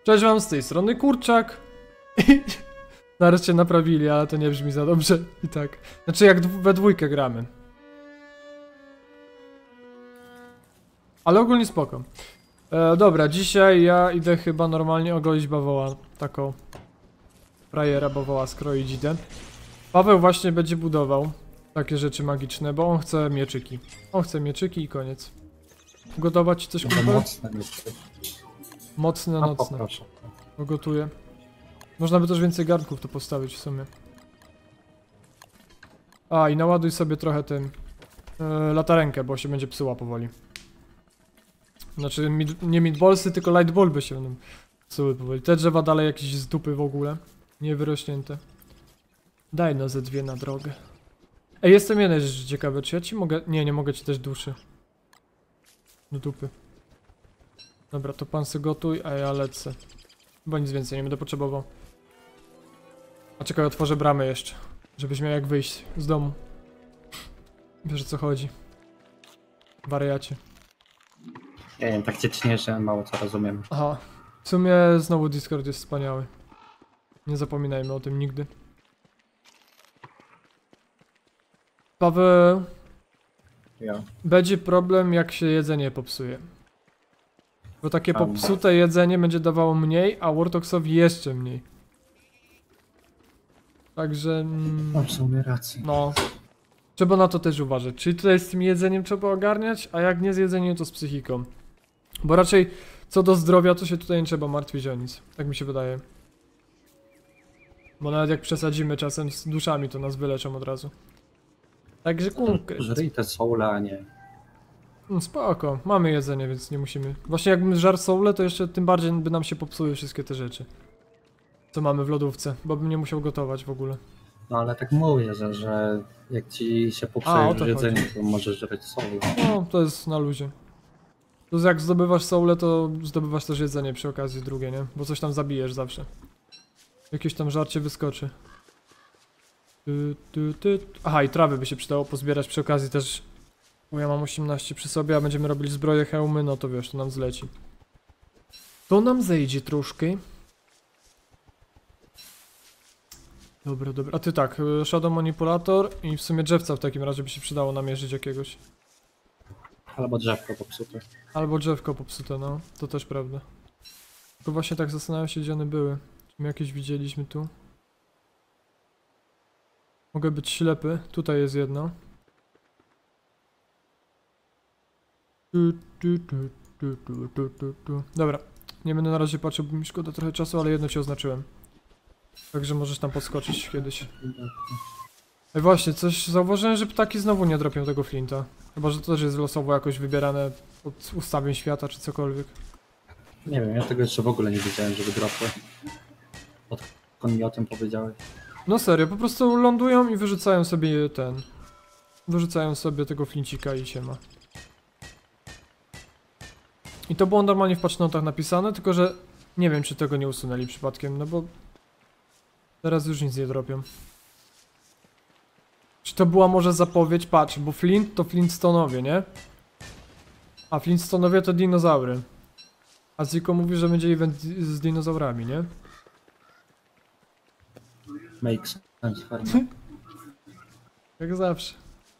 Cześć wam, z tej strony Kurczak. Nareszcie naprawili, ale to nie brzmi za dobrze i tak. Znaczy jak we dwójkę gramy. Ale ogólnie spoko. Dobra, dzisiaj ja idę chyba normalnie ogolić bawoła. Taką frajera bawoła skroić idę. Paweł właśnie będzie budował takie rzeczy magiczne, bo on chce mieczyki. On chce mieczyki i koniec. Gotować coś kumpel? Mocne mieczyki. Mocne, nocne. Poproszę. Gotuję. Można by też więcej garnków tu postawić w sumie. A i naładuj sobie trochę tym latarenkę, bo się będzie psuła powoli. Znaczy nie meatballsy, tylko light bulby się będą psuły powoli. Te drzewa dalej jakieś z dupy w ogóle. Nie wyrośnięte. Daj no ze dwie na drogę. Ej, jestem jeden rzecz ciekawy, czy ja ci mogę... Nie mogę ci też duszy. Do dupy. Dobra, to pan se gotuj, a ja lecę. Chyba nic więcej nie będę potrzebował. A czekaj, otworzę bramę jeszcze. Żebyś miał jak wyjść z domu. Wiesz o co chodzi. Wariacie. Nie wiem, tak cię tnie, że mało co rozumiem. Aha. W sumie znowu Discord jest wspaniały. Nie zapominajmy o tym nigdy. Paweł... Ja. Będzie problem jak się jedzenie popsuje. Bo takie popsute jedzenie będzie dawało mniej, a Wartoxowi jeszcze mniej. Także... Mam w sumie rację. No. Trzeba na to też uważać. Czyli tutaj z tym jedzeniem trzeba ogarniać, a jak nie z jedzeniem to z psychiką. Bo raczej co do zdrowia to się tutaj nie trzeba martwić o nic. Tak mi się wydaje. Bo nawet jak przesadzimy czasem z duszami to nas wyleczą od razu. Także konkret. Żryj te soule, a nie. No spoko, mamy jedzenie, więc nie musimy. Właśnie jakbym żarł soule, to jeszcze tym bardziej by nam się popsuły wszystkie te rzeczy. Co mamy w lodówce, bo bym nie musiał gotować w ogóle. No ale tak mówię, że jak ci się A, o popsuje to jedzenie, to możesz żreć soule. No, to jest na luzie. Plus jak zdobywasz soule, to zdobywasz też jedzenie przy okazji drugie, nie? Bo coś tam zabijesz zawsze. Jakieś tam żarcie wyskoczy. Aha, i trawy by się przydało pozbierać przy okazji też. Bo ja mam 18 przy sobie, a będziemy robili zbroje, hełmy, no to wiesz, to nam zleci. To nam zejdzie troszkę. Dobra, dobra. A ty tak, Shadow Manipulator i w sumie drzewca w takim razie by się przydało namierzyć jakiegoś. Albo drzewko popsute. Albo drzewko popsute, no. To też prawda. Tylko właśnie tak zastanawiam się, gdzie one były. Czy my jakieś widzieliśmy tu? Mogę być ślepy. Tutaj jest jedno. Dobra. Nie będę na razie patrzył, bo mi szkoda trochę czasu, ale jedno ci oznaczyłem. Także możesz tam podskoczyć kiedyś. Ej, właśnie, coś zauważyłem, że ptaki znowu nie dropią tego flinta. Chyba, że to też jest losowo jakoś wybierane od ustawień świata, czy cokolwiek. Nie wiem, ja tego jeszcze w ogóle nie wiedziałem, żeby dropły. Odkąd mi o tym powiedziałeś. No serio, po prostu lądują i wyrzucają sobie ten... Wyrzucają sobie tego flincika i się ma. I to było normalnie w patchnotach napisane, tylko że nie wiem, czy tego nie usunęli przypadkiem, no bo... Teraz już nic nie dropią. Czy to była może zapowiedź? Patrz, bo Flint to Flintstonowie, nie? A Flintstonowie to dinozaury. A Ziko mówi, że będzie event z dinozaurami, nie? Makes sense, fajnie. Jak zawsze.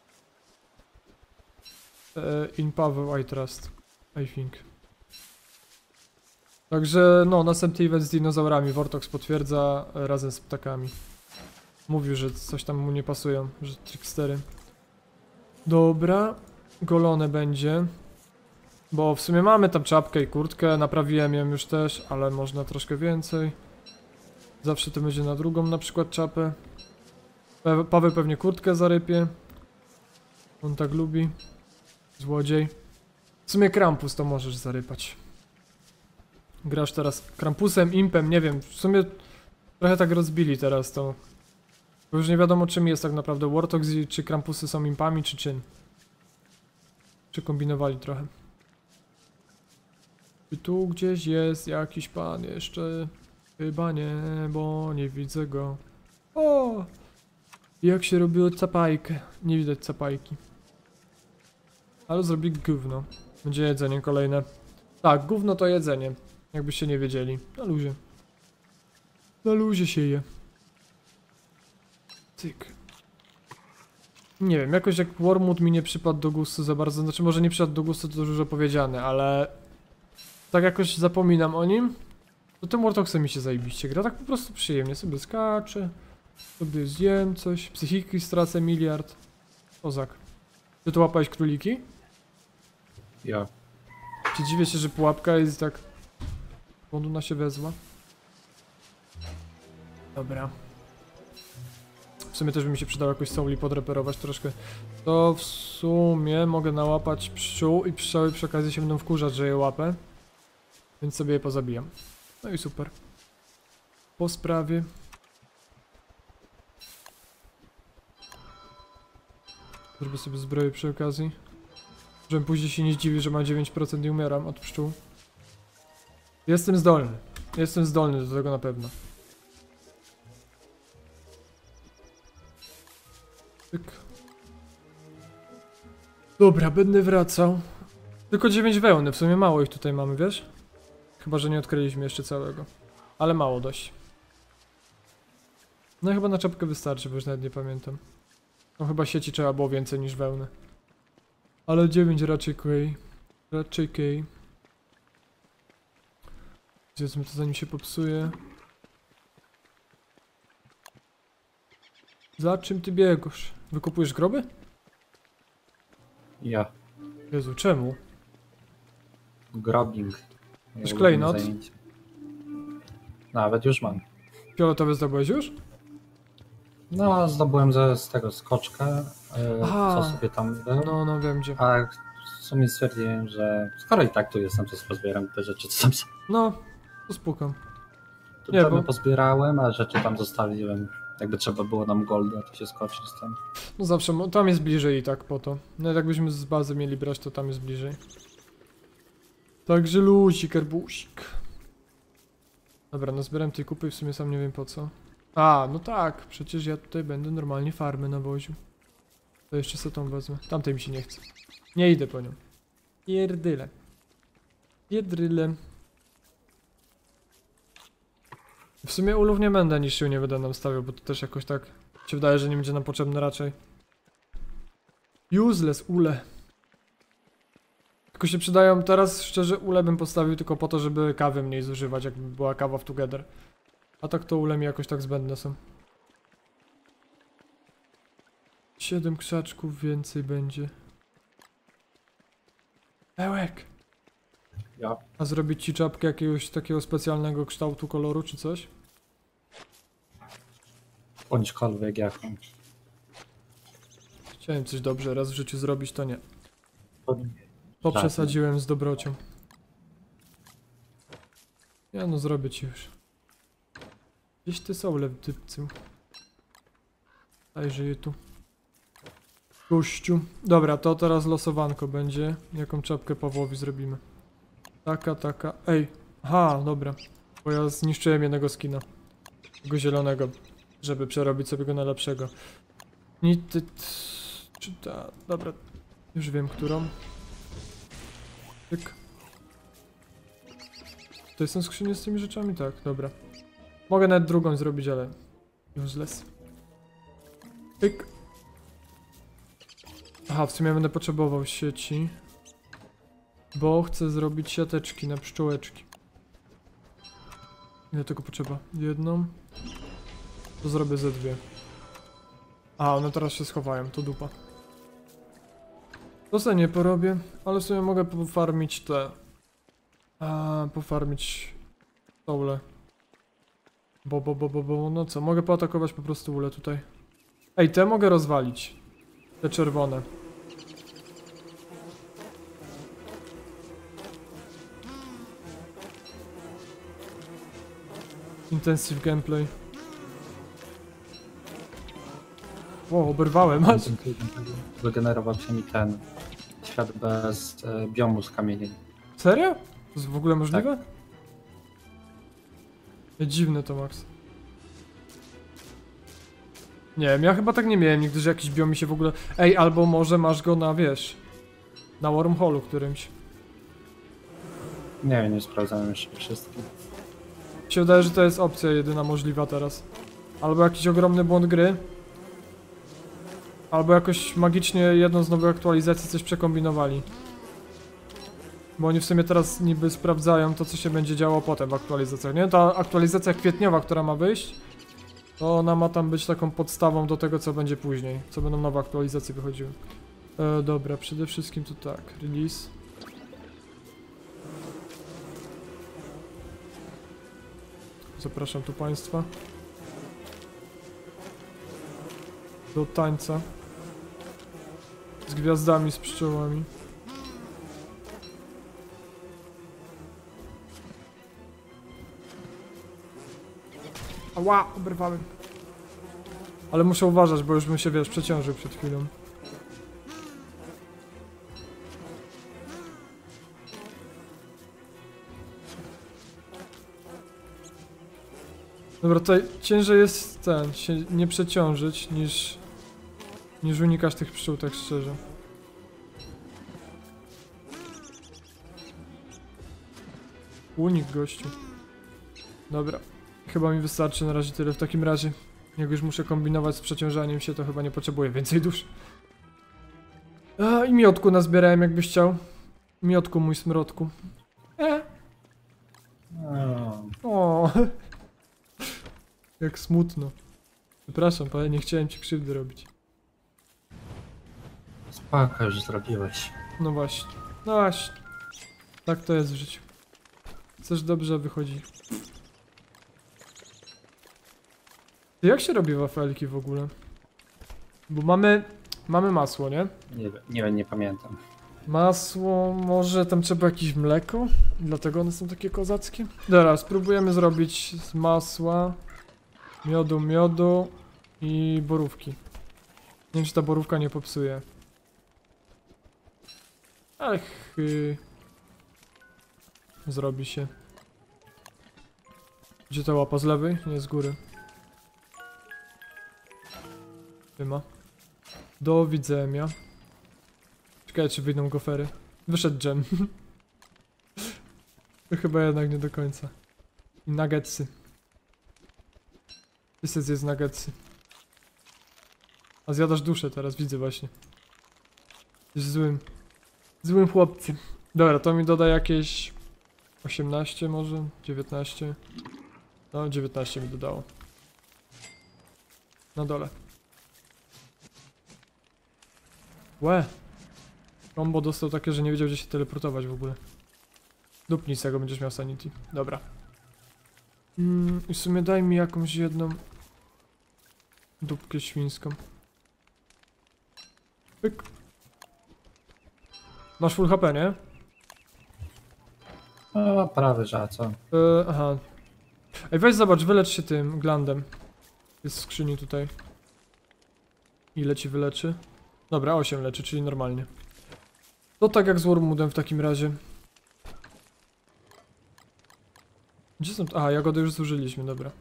In Paweł I trust. I think. Także no, następny event z dinozaurami. Vortox potwierdza razem z ptakami. Mówił, że coś tam mu nie pasują, że trickstery. Dobra. Golone będzie. Bo w sumie mamy tam czapkę i kurtkę. Naprawiłem ją już też, ale można troszkę więcej. Zawsze to będzie na drugą na przykład czapę. Paweł pewnie kurtkę zarypie. On tak lubi. Złodziej. W sumie Krampus to możesz zarypać. Grasz teraz Krampusem, Impem, nie wiem. W sumie trochę tak rozbili teraz to. Bo już nie wiadomo czym jest tak naprawdę Wartox i czy Krampusy są Impami, czy czym. Czy kombinowali trochę. I tu gdzieś jest jakiś pan jeszcze. Chyba nie, bo nie widzę go. O! Jak się robiło capajkę. Nie widać capajki. Ale zrobi gówno. Będzie jedzenie kolejne. Tak, gówno to jedzenie. Jakbyście nie wiedzieli. Na luzie. Na luzie się je. Cyk. Nie wiem, jakoś jak Wormwood mi nie przypadł do gustu za bardzo. Znaczy może nie przypadł do gustu, to już opowiedziane, ale... Tak jakoś zapominam o nim. To tym Wartoxem mi się zajebiście gra. Tak po prostu przyjemnie sobie skaczę. Sobie zjem coś. Psychiki stracę miliard. Kozak. Ty tu łapałeś króliki? Ja. Czy dziwię się, że pułapka jest tak... Ona się wezła. Dobra. W sumie też by mi się przydało jakoś souli podreperować troszkę. To w sumie mogę nałapać pszczół i pszczoły przy okazji się będą wkurzać, że je łapę. Więc sobie je pozabijam. No i super. Po sprawie. Zrobię sobie zbroję przy okazji. Żebym później się nie zdziwił, że mam 9% i umieram od pszczół. Jestem zdolny. Jestem zdolny do tego na pewno. Tyk. Dobra, będę wracał. Tylko 9 wełny, w sumie mało ich tutaj mamy, wiesz? Chyba, że nie odkryliśmy jeszcze całego. Ale mało dość. No chyba na czapkę wystarczy, bo już nawet nie pamiętam. No chyba sieci trzeba było więcej niż wełny. Ale 9 raczej kej. Raczej kej. Zjedzmy to zanim się popsuje. Za czym ty biegasz? Wykupujesz groby? Ja. Jezu, czemu? Grabbing. Masz klejnot? Nawet już mam. Fioletowy zdobyłeś już? No, zdobyłem z tego skoczka, Aha. co sobie tam był. No wiem gdzie. A w sumie stwierdziłem, że skoro i tak tu jestem, to pozbieram te rzeczy, co tam są. No, to spukam. Tu Nie, trochę bo- pozbierałem, a rzeczy tam zostawiłem. Jakby trzeba było nam golda, to się skoczy z tym. No zawsze, tam jest bliżej i tak po to. No jakbyśmy z bazy mieli brać, to tam jest bliżej. Także luzik, arbusik. Dobra, no zbieram tej kupy, w sumie sam nie wiem po co. A, no tak, przecież ja tutaj będę normalnie farmy nawoził. To jeszcze sobie tą wezmę. Tamtej mi się nie chce. Nie idę po nią. Pierdyle. Pierdyle. W sumie ulów nie będę niszczył, nie będę nam stawiał, bo to też jakoś tak się wydaje, że nie będzie nam potrzebne raczej. Useless ule. Tylko się przydają teraz, szczerze, ule bym postawił tylko po to, żeby kawy mniej zużywać, jakby była kawa w Together. A tak to ule mi jakoś tak zbędne są. 7 krzaczków więcej będzie. Ełek! Ja. A zrobić ci czapkę jakiegoś takiego specjalnego kształtu, koloru czy coś? Bądźkolwiek jaką. Chciałem coś dobrze raz w życiu zrobić, to nie. To- Poprzesadziłem z dobrocią. Ja no zrobię ci już. Gdzieś ty są lewtypcy. Dajże je tu. Gościu. Dobra, to teraz losowanko będzie. Jaką czapkę Pawłowi zrobimy. Taka. Ej. Aha, dobra. Bo ja zniszczyłem jednego skina. Tego zielonego. Żeby przerobić sobie go na lepszego. Czy ta... Dobra. Już wiem, którą. Tyk. To są skrzynie z tymi rzeczami? Tak, dobra. Mogę nawet drugą zrobić, ale... Useless. Tyk. Aha, w sumie będę potrzebował sieci. Bo chcę zrobić siateczki na pszczółeczki. Ile tego potrzeba? Jedną. To zrobię ze dwie. A, one teraz się schowają, to dupa. To sobie nie porobię, ale w sumie mogę pofarmić te... pofarmić... Soule. No co, mogę poatakować po prostu ule tutaj. Ej, te mogę rozwalić. Te czerwone. Intensive gameplay. Wow, oberwałem aż. Wygenerował się mi ten świat bez biomu z kamieniem. Serio? To jest w ogóle możliwe? Ej, dziwne to, Max. Nie wiem, ja chyba tak nie miałem nigdy, że jakiś biom mi się w ogóle... Ej, albo może masz go na, wiesz... Na wormholu którymś. Nie, nie sprawdzałem jeszcze wszystkich. Mi się wydaje, że to jest opcja jedyna możliwa teraz. Albo jakiś ogromny błąd gry. Albo jakoś magicznie jedną z nowych aktualizacji coś przekombinowali. Bo oni w sumie teraz niby sprawdzają to, co się będzie działo potem w aktualizacjach, nie? Ta aktualizacja kwietniowa, która ma wyjść, to ona ma tam być taką podstawą do tego, co będzie później. Co będą nowe aktualizacje wychodziły. Dobra, przede wszystkim to tak. Release. Zapraszam tu państwa. Do tańca. Z gwiazdami, z pszczołami. Ała, oberwałem. Ale muszę uważać, bo już bym się, wiesz, przeciążył przed chwilą. Dobra, tutaj ciężej jest się nie przeciążyć niż unikać tych pszczół, tak szczerze. Unik, gościu. Dobra. Chyba mi wystarczy na razie tyle w takim razie. Jak już muszę kombinować z przeciążaniem się, to chyba nie potrzebuję więcej dusz. A, i miodku nazbierałem, jakbyś chciał. Miodku, mój smrodku. O. Jak smutno. Przepraszam, ale nie chciałem ci krzywdy robić. Spoko, już zrobiłeś. No właśnie. No właśnie. Tak to jest w życiu. Chcesz dobrze, a wychodzi. Jak się robi wafelki w ogóle? Bo mamy masło, nie? Nie wiem, nie pamiętam. Masło, może tam trzeba jakieś mleko? Dlatego one są takie kozackie? Dobra, spróbujemy zrobić z masła, miodu i borówki. Nie wiem, czy ta borówka nie popsuje. Ech, zrobi się. Gdzie ta łapa, z lewej? Nie, z góry. Wyma. Do widzenia. Czekaj, czy wyjdą gofery. Wyszedł dżem. To chyba jednak nie do końca. I nuggetsy. Wszyscy zjedz nuggetsy. A zjadasz duszę teraz, widzę właśnie. Jesteś złym chłopcem. Dobra, to mi doda jakieś 18 może? 19? No, 19 mi dodało. Na dole. Łe! Combo dostał takie, że nie wiedział, gdzie się teleportować w ogóle. Dupnij z tego, będziesz miał sanity. Dobra. I w sumie daj mi jakąś jedną dupkę świńską. Pyk. Masz full HP, nie? No, prawie, że a co? Aha. Ej, weź zobacz, wylecz się tym glandem. Jest w skrzyni tutaj. Ile ci wyleczy? Dobra, 8 leczy, czyli normalnie. To tak jak z Wormwoodem w takim razie. Gdzie są? Aha, jagody już zużyliśmy, dobra.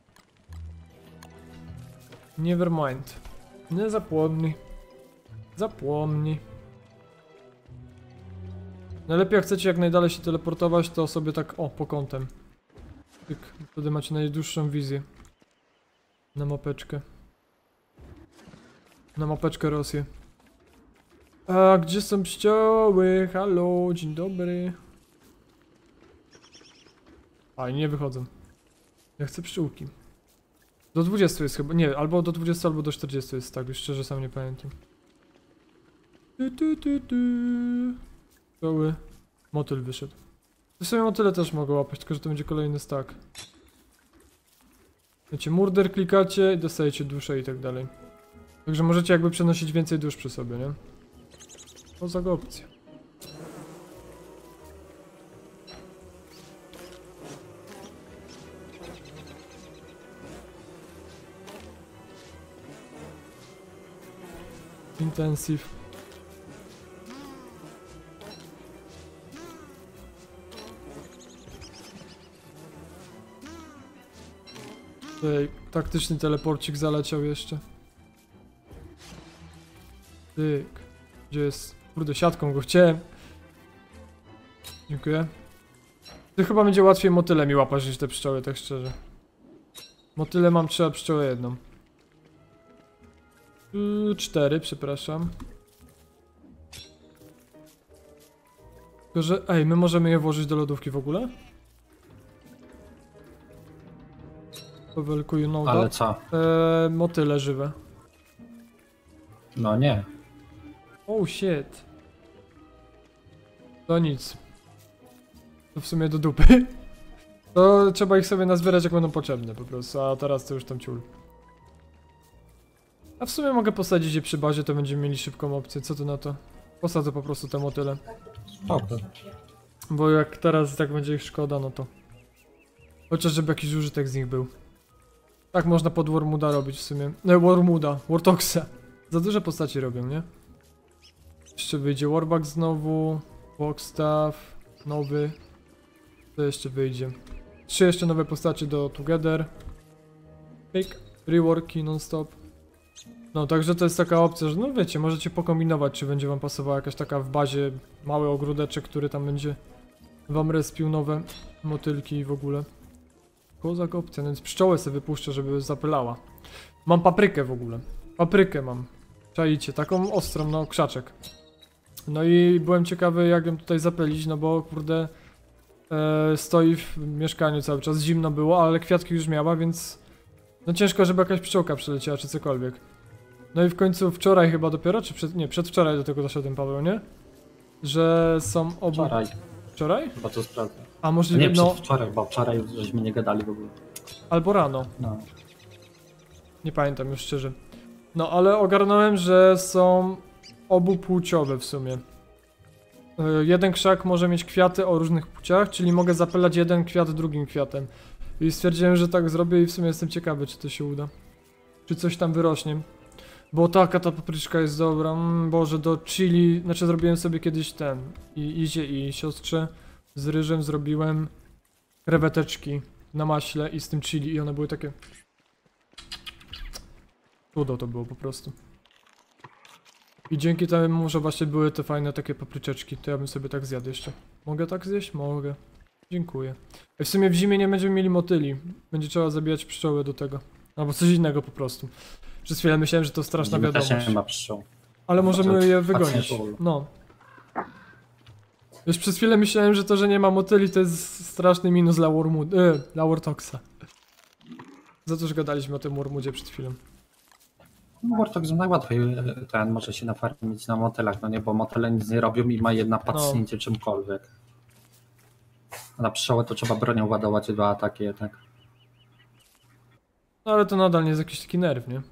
Never mind. Nie zapłomnij. Zapłomnij. Najlepiej jak chcecie jak najdalej się teleportować, to sobie tak, o, po kątem. Tyk, wtedy macie najdłuższą wizję. Na mapeczkę. Na mapeczkę Rosję. A gdzie są pszczoły? Halo, dzień dobry. A, i nie wychodzą. Ja chcę pszczółki. Do 20 jest chyba, nie, albo do 20, albo do 40 jest, tak, już szczerze sam nie pamiętam. Pszczoły. Motyl wyszedł. W sumie motyle też mogę łapać, tylko że to będzie kolejny stack. Wiecie, murder klikacie i dostajecie duszę i tak dalej. Także możecie jakby przenosić więcej dusz przy sobie, nie? To za opcja. Intensive. Tutaj taktyczny teleporcik zaleciał jeszcze. Tyk. Gdzie jest? Kurde, siatką go chciałem. Dziękuję. To chyba będzie łatwiej motyle mi łapać niż te pszczoły, tak szczerze. Motyle mam 3, a pszczołę 1. 4, przepraszam. Tylko, że... Ej, my możemy je włożyć do lodówki w ogóle? Powelkuj no. Ale co? Motyle żywe. No nie. Oh shit. To nic. To w sumie do dupy. To trzeba ich sobie nazbierać jak będą potrzebne po prostu, a teraz to już tam ciul. A w sumie mogę posadzić je przy bazie, to będziemy mieli szybką opcję, co ty na to? Posadzę po prostu te motyle. Spoko. Bo jak teraz tak będzie ich szkoda, no to... Chociaż żeby jakiś użytek z nich był. Tak można pod Wormuda robić w sumie. Wormuda, Wartoxa. Za duże postaci robią, nie? Jeszcze wyjdzie Warbug znowu. Walkstaff. Nowy. Co jeszcze wyjdzie? 3 jeszcze nowe postacie do Together. Fake. Reworki non-stop. No, także to jest taka opcja, że no wiecie, możecie pokombinować, czy będzie wam pasowała jakaś taka w bazie mały ogródeczek, który tam będzie wam respił nowe motylki i w ogóle. Kozak opcja, no więc pszczołę sobie wypuszczę, żeby zapylała. Mam paprykę w ogóle. Paprykę mam. Czaicie, taką ostrą, no krzaczek. No i byłem ciekawy, jak ją tutaj zapylić, no bo kurde stoi w mieszkaniu cały czas, zimno było, ale kwiatki już miała, więc no ciężko, żeby jakaś pszczołka przyleciała, czy cokolwiek. No i w końcu wczoraj chyba dopiero, czy przedwczoraj do tego doszedłem, Paweł, nie? Że są obu... Wczoraj. Wczoraj? Chyba to sprawdzę. A możliwe, Nie, no... przedwczoraj, bo wczoraj żeśmy nie gadali w ogóle. Albo rano. No. Nie pamiętam już szczerze. No ale ogarnąłem, że są obupłciowe w sumie. Jeden krzak może mieć kwiaty o różnych płciach, czyli mogę zapylać jeden kwiat drugim kwiatem. I stwierdziłem, że tak zrobię i w sumie jestem ciekawy, czy to się uda. Czy coś tam wyrośnie. Bo taka ta papryczka jest dobra. Boże, do chili... Znaczy zrobiłem sobie kiedyś ten... Izie i siostrze z ryżem zrobiłem kreweteczki na maśle i z tym chili i one były takie... Cudo to było po prostu. I dzięki temu, że właśnie były te fajne takie papryczeczki, to ja bym sobie tak zjadł jeszcze. Mogę tak zjeść? Mogę. Dziękuję. W sumie w zimie nie będziemy mieli motyli. Będzie trzeba zabijać pszczoły do tego. Albo coś innego po prostu. Przez chwilę myślałem, że to straszna Zimy też wiadomość. nie ma pszczół. Ale możemy je wygonić. pacjentów. No. Już przez chwilę myślałem, że to, że nie ma motyli, to jest straszny minus dla dla Wartoxa. Za to, że gadaliśmy o tym Wormudzie przed chwilą. No Wartox najłatwiej ten może się nafarmić na motylach, no nie, bo motyle nic nie robią i ma jedna pacnięcie czymkolwiek. A na pszczołę to trzeba bronią ładować 2 ataki jednak. No ale to nadal nie jest jakiś taki nerw, nie?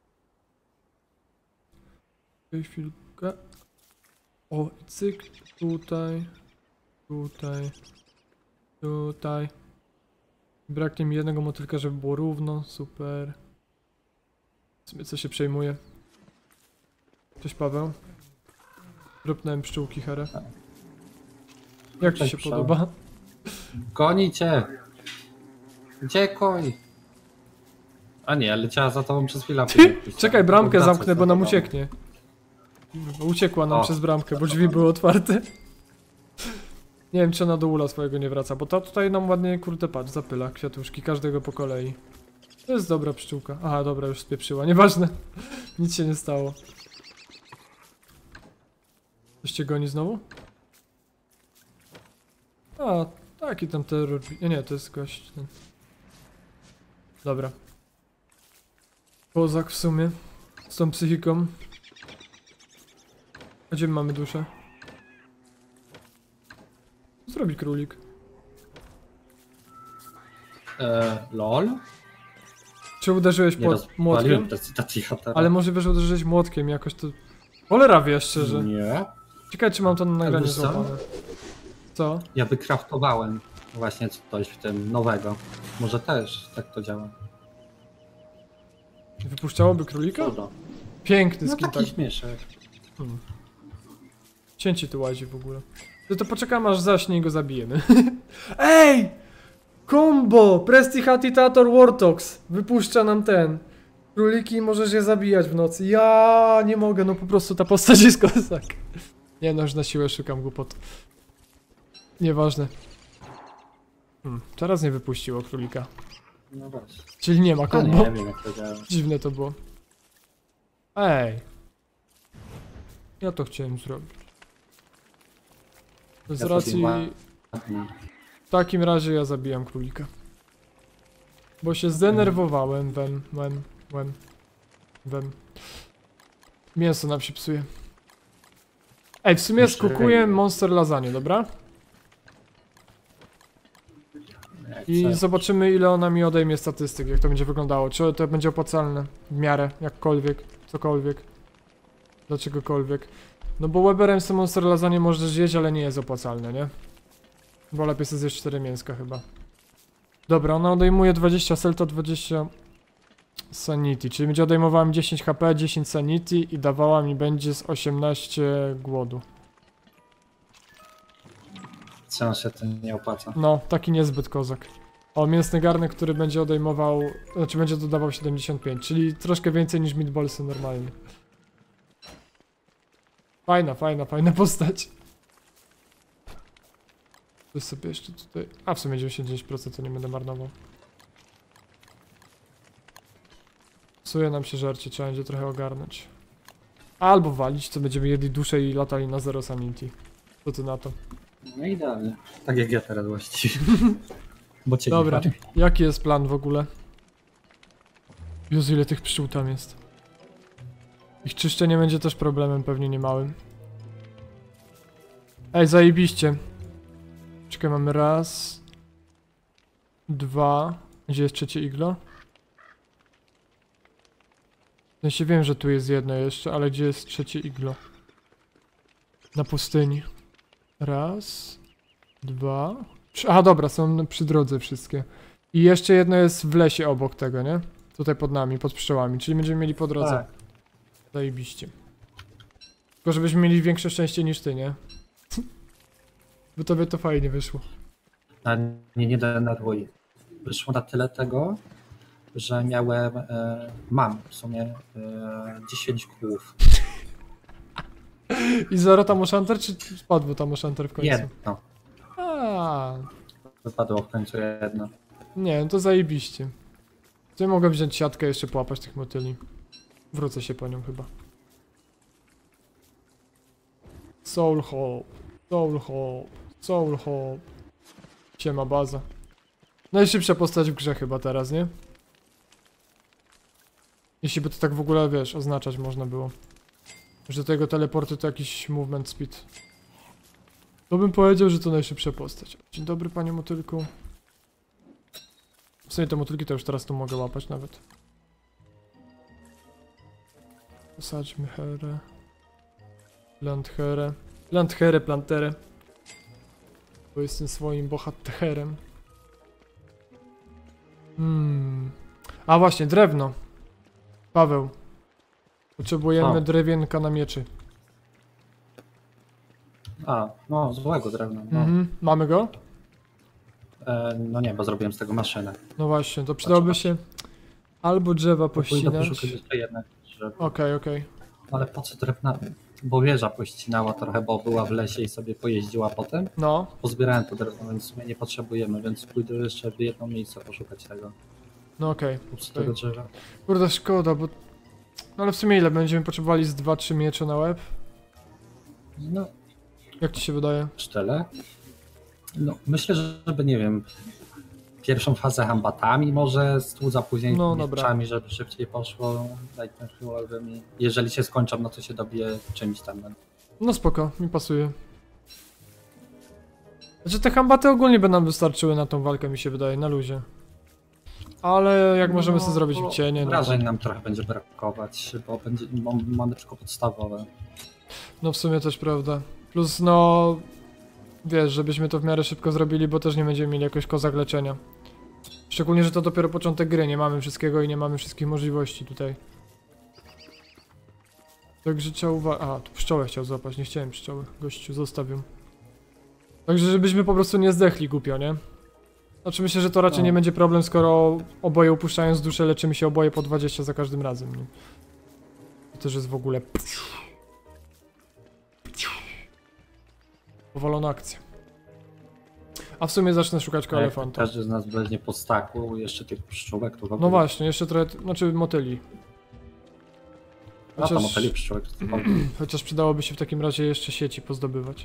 Chwilkę. O, cyk, tutaj, tutaj, tutaj. Braknie mi jednego motylka, żeby było równo, super. W sumie co się przejmuje? Cześć Paweł. Dropnąłem pszczółki Herę. Jak ci Cześć, się pszczoły. podoba? Goni cię! Uciekaj! A nie, leciała za tobą przez chwilę. Czekaj, bramkę Wracać zamknę, za bo nam tobą. ucieknie. Kurwa, uciekła nam O. przez bramkę, bo drzwi były otwarte. Nie wiem, czy ona do ula swojego nie wraca, bo ta tutaj nam ładnie, kurde, patrz, zapyla kwiatuszki, każdego po kolei. To jest dobra pszczółka. Aha, dobra, już spieprzyła, nieważne. Nic się nie stało. Coś cię goni znowu? A, taki tam terror... Nie, to jest gość ten. Dobra. Kozak w sumie. Z tą psychiką. A gdzie my mamy duszę? Co zrobi królik? LOL? Czy uderzyłeś Nie młotkiem? rozwaliłem cytacji hatera. Ale możliwe, że uderzyłeś młotkiem jakoś to... Cholera wie, szczerze. Nie. Ciekawe, czy mam to na nagraniu wiesz co? złapane. Co? Ja wykraftowałem właśnie coś w tym nowego. Może też tak to działa. Wypuszczałoby królika? Trudno. Piękny No skin, tak. taki śmieszek. Cięci tu łazi w ogóle. To poczekamy, aż zaśnie i go zabijemy. Ej! Combo! Prestidigitator Wartox wypuszcza nam ten. Króliki możesz je zabijać w nocy. Ja nie mogę, no po prostu ta postać jest kozak. Nie no, już na siłę szukam głupot. Nieważne. Teraz nie wypuściło królika. No właśnie. Czyli nie ma A kombo. nie wiem jak to działa. Dziwne to było. Ej. Ja to chciałem zrobić. Z Ja racji... sobie ładnie. W takim razie ja zabijam królika. Bo się zdenerwowałem. Wem. Mięso nam się psuje. Ej, w sumie Jeszcze skukuję ryby. monster lasagne, dobra? Jak I chcę. zobaczymy, ile ona mi odejmie statystyk, jak to będzie wyglądało. Czy to będzie opłacalne w miarę, jakkolwiek, cokolwiek. Dlaczegokolwiek. No bo Weberem sobie monster lasagne możesz zjeść, ale nie jest opłacalne, nie? Bo lepiej sobie zjeść 4 mięska chyba. Dobra, ona odejmuje 20 selta, 20 sanity, czyli będzie odejmowała mi 10 HP, 10 sanity i dawała mi będzie z 18 głodu. Co się to nie opłaca? No, taki niezbyt kozak. O, mięsny garnek, który będzie odejmował, znaczy będzie dodawał 75, czyli troszkę więcej niż meatballsy normalnie. Fajna postać. To sobie jeszcze tutaj... A, w sumie 99% to nie będę marnował. Psuje nam się żarcie, trzeba będzie trochę ogarnąć. Albo walić, co będziemy jedli duszę i latali na zero sanity. Co ty na to? No idealnie. Tak jak ja teraz właściwie. Bo cię Dobra, nie jaki jest plan w ogóle? Jezu, ile tych pszczół tam jest. Ich czyszczenie będzie też problemem pewnie niemałym. Ej, zajebiście. Czekaj, mamy raz. Dwa. Gdzie jest trzecie iglo? W sensie wiem, że tu jest jedno jeszcze, ale gdzie jest trzecie iglo? Na pustyni. Raz. Dwa. Trzy. Aha, dobra, są przy drodze wszystkie. I jeszcze jedno jest w lesie obok tego, nie? Tutaj pod nami, pod pszczołami, czyli będziemy mieli po drodze. Tak. Zajebiście. Tylko żebyśmy mieli większe szczęście niż ty, nie? Bo tobie to fajnie wyszło. A nie denerwuj. Wyszło na tyle tego, że miałem, mam w sumie 10 kłów. I zero tam Oshanter, czy spadło tam Oshanter w końcu? Jedno. A, Wypadło w końcu jedno. nie, no to zajebiście. To ja mogę wziąć siatkę i jeszcze połapać tych motyli. Wrócę się po nią chyba. Soul Hope, Soul Hope, Soul Hope. Siema baza. Najszybsza postać w grze chyba teraz, nie? Jeśli by to tak w ogóle, wiesz, oznaczać można było. Że tego teleportu to jakiś movement speed. To bym powiedział, że to najszybsza postać. Dzień dobry, panie motylku. W sumie te motylki to już teraz tu mogę łapać nawet. Posadźmy herę. Plantherę. Plantherę, planterę. Bo jestem swoim bohaterem. A właśnie, drewno. Paweł. Potrzebujemy O. drewienka na mieczy. A, no złego drewna. No. Mamy go? No nie, bo zrobiłem z tego maszynę. No właśnie, to przydałoby się albo drzewa Pójdę pościnać. poszukać jeszcze jednego drzewa. Okej. Ale po co drewna? Bo wieża pościnała trochę, bo była w lesie i sobie pojeździła potem. No, Pozbierałem to drewno, więc w sumie nie potrzebujemy, więc pójdę jeszcze w jedno miejsce poszukać tego. no okej. Z tego drzewa. Kurde, szkoda, bo... No ale w sumie ile? Będziemy potrzebowali z 2-3 miecze na łeb? No, Jak ci się wydaje? 4. No, myślę, żeby nie wiem, pierwszą fazę hambatami może stłudza, później No, dobra. mieczami, żeby szybciej poszło, i jeżeli się skończą, no to się dobije czymś tam. No spoko, mi pasuje. Znaczy te hambaty ogólnie by nam wystarczyły na tą walkę, mi się wydaje, na luzie. Ale jak możemy sobie zrobić w cienie, no to... Wrażeń nam trochę będzie brakować, bo mamy tylko podstawowe. No w sumie też prawda. Plus no... Wiesz, żebyśmy to w miarę szybko zrobili, bo też nie będziemy mieli jakoś kozak leczenia. Szczególnie, że to dopiero początek gry, nie mamy wszystkiego i nie mamy wszystkich możliwości tutaj. Także trzeba uważać... A, tu pszczołę chciał złapać, nie chciałem pszczoły. Gościu, zostawił. Także żebyśmy po prostu nie zdechli głupio, nie? Znaczy myślę, że to raczej No. nie będzie problem, skoro oboje upuszczając duszę leczymy się oboje po 20 za każdym razem, nie? To też jest w ogóle... Powolona akcja. A w sumie zacznę szukać Jak elefanta. każdy z nas weźmie po staku, jeszcze tych pszczółek, to w ogóle... No właśnie, jeszcze trochę, znaczy motyli. A tam moteli pszczółek, to Chociaż przydałoby się w takim razie jeszcze sieci pozdobywać.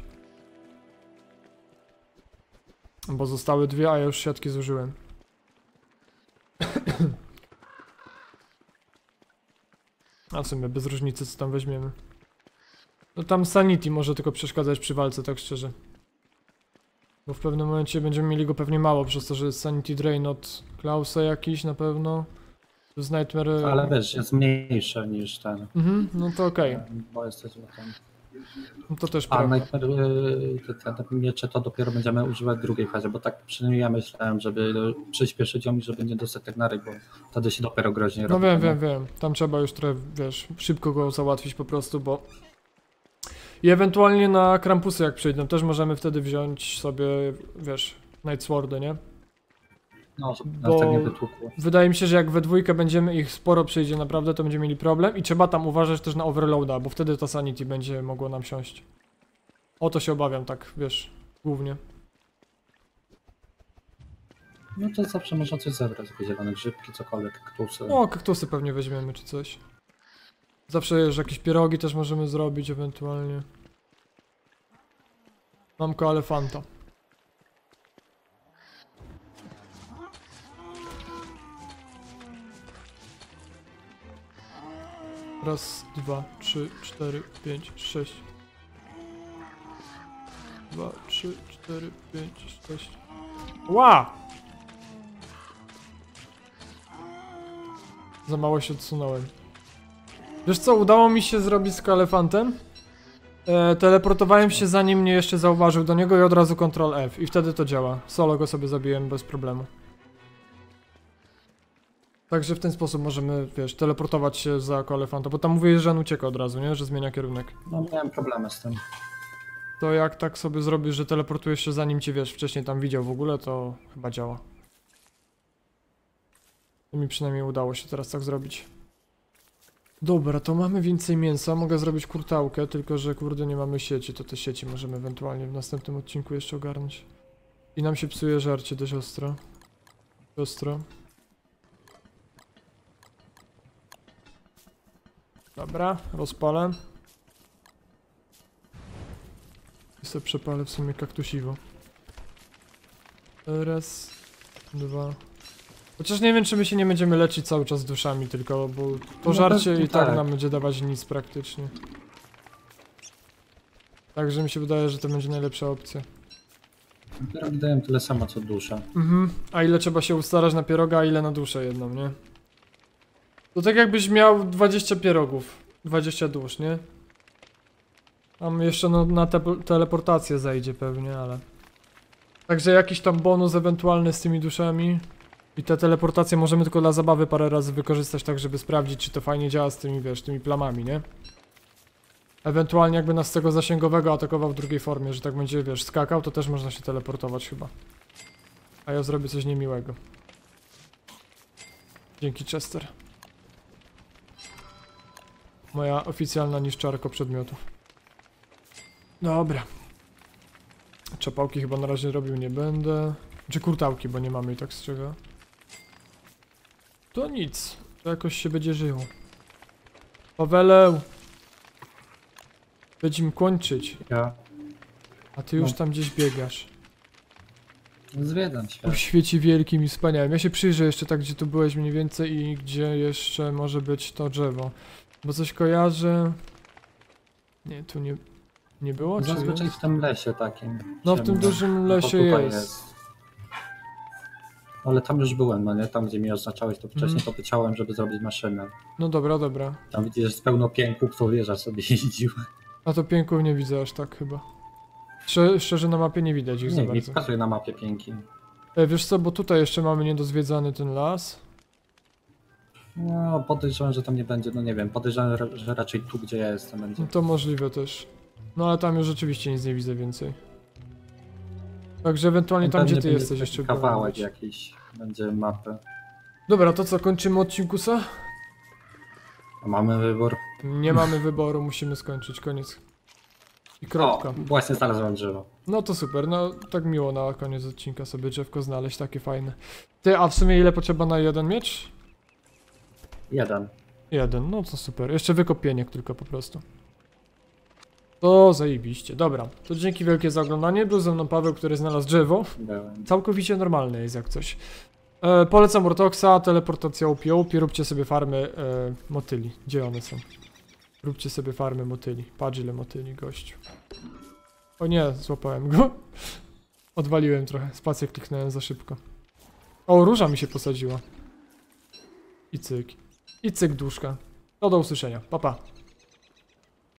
Bo zostały 2, a ja już siatki zużyłem. A w sumie bez różnicy co tam weźmiemy. No tam Sanity może tylko przeszkadzać przy walce, tak szczerze. Bo w pewnym momencie będziemy mieli go pewnie mało, przez to, że jest Sanity Drain od Klausa jakiś na pewno. To jest Nightmare... Ale wiesz, jest mniejsze niż ten. Mhm, no to okej. Bo jesteśmy tam. No to też A prawda. Nightmare, te miecze to dopiero będziemy używać w drugiej fazie, bo tak przynajmniej ja myślałem, żeby przyspieszyć ją i żeby nie dostać tak na ryj, bo wtedy się dopiero groźnie No robi. wiem. Tam trzeba już trochę, wiesz, szybko go załatwić po prostu, bo... I ewentualnie na Krampusy jak przyjdą, też możemy wtedy wziąć sobie, wiesz, Night Swordy, nie? No, żeby Bo- nas tak nie wytłukło. Wydaje mi się, że jak we dwójkę będziemy ich sporo przyjdzie naprawdę, to będziemy mieli problem i trzeba tam uważać też na overloada, bo wtedy to sanity będzie mogło nam siąść. O to się obawiam, tak, wiesz, głównie. No to zawsze można coś zebrać, jakieś zielone grzybki, cokolwiek, kaktusy. O, kaktusy pewnie weźmiemy czy coś. Zawsze że jakieś pierogi też możemy zrobić ewentualnie. Mamko elefanta. Raz, 2, 3, 4, 5, 6. 2, 3, 4, 5, 6. Ła! Za mało się odsunąłem. Wiesz co, udało mi się zrobić z elefantem. Teleportowałem się zanim mnie jeszcze zauważył do niego i od razu Ctrl F i wtedy to działa. Solo go sobie zabiłem bez problemu. Także w ten sposób możemy, wiesz, teleportować się za elefanta, bo tam mówiłeś, że on ucieka od razu, nie? Że zmienia kierunek. No miałem problemy z tym. To jak tak sobie zrobisz, że teleportujesz się zanim cię, wiesz, wcześniej tam widział w ogóle, to chyba działa. To mi przynajmniej udało się teraz tak zrobić. Dobra, to mamy więcej mięsa, mogę zrobić kurtałkę, tylko że kurde nie mamy sieci, to te sieci możemy ewentualnie w następnym odcinku jeszcze ogarnąć. I nam się psuje żarcie dość ostro. Ostro. Dobra, rozpalę. I sobie przepalę w sumie kaktusiwo. Raz, 2. Chociaż nie wiem, czy my się nie będziemy leczyć cały czas duszami, tylko bo to No żarcie pewnie i tak tak. nam będzie dawać nic praktycznie. Także mi się wydaje, że to będzie najlepsza opcja. Pierogi dają tyle samo co dusza. Mhm. A ile trzeba się ustarać na pieroga, a ile na duszę jedną, nie? To tak jakbyś miał 20 pierogów, 20 dusz, nie? Tam jeszcze no, na teleportację zajdzie pewnie, ale... Także jakiś tam bonus ewentualny z tymi duszami. I te teleportacje możemy tylko dla zabawy parę razy wykorzystać, tak żeby sprawdzić, czy to fajnie działa z tymi, wiesz, tymi plamami, nie? Ewentualnie jakby nas z tego zasięgowego atakował w drugiej formie, że tak będzie, wiesz, skakał, to też można się teleportować chyba. A ja zrobię coś niemiłego. Dzięki, Chester. Moja oficjalna niszczarko przedmiotów. Dobra. Czapałki chyba na razie robił nie będę. Czy kurtałki, bo nie mamy i tak z czego. To nic. To jakoś się będzie żyło. Paweleł! Będziemy kończyć. Ja A ty już No. tam gdzieś biegasz. zwiedzam się. W świecie wielkim i wspaniałym. Ja się przyjrzę jeszcze tak, gdzie tu byłeś mniej więcej i gdzie jeszcze może być to drzewo. Bo coś kojarzę... Nie, tu nie było, czy Zazwyczaj jest? w tym lesie takim. No w tym ciemnym. dużym To lesie tutaj jest. Ale tam już byłem, no nie? Tam gdzie mi oznaczałeś to wcześniej, Mhm. to wyciąłem, żeby zrobić maszynę. No dobra, dobra. Tam widzisz, że jest pełno pięków, kto wieża sobie jeździł. A to pięków nie widzę aż tak chyba. Szczerze na mapie nie widać ich za Nie, mi bardzo. pokazuje na mapie pięki. Wiesz co, bo tutaj jeszcze mamy niedozwiedzany ten las. No, podejrzewam, że tam nie będzie, no nie wiem, podejrzewam, że raczej tu, gdzie ja jestem, będzie. No to możliwe też. No ale tam już rzeczywiście nic nie widzę więcej. Także ewentualnie tam, Pewnie gdzie ty będzie jesteś taki jeszcze kawałek próbować. jakiś, będzie mapy. Dobra, to co, kończymy odcinkusa? A mamy wybór. Nie mamy wyboru, musimy skończyć, koniec. I kropka. O, właśnie znalazłem drzewo. No to super, no tak miło na koniec odcinka sobie drzewko znaleźć, takie fajne. Ty, a w sumie ile potrzeba na jeden miecz? 1. Jeden, no to super. Jeszcze wykopienie tylko po prostu. To zajebiście. Dobra, to dzięki wielkie za oglądanie. Był ze mną Paweł, który znalazł drzewo. Byłem. Całkowicie normalne jest jak coś. Polecam Vortoxa, teleportacja OP, róbcie sobie farmy motyli. Gdzie one są? Róbcie sobie farmy motyli. Patrz ile motyli, gościu. O nie, złapałem go. Odwaliłem trochę, spację kliknąłem za szybko. O, róża mi się posadziła. I cyk. I cyk duszka. To do usłyszenia. Pa, pa.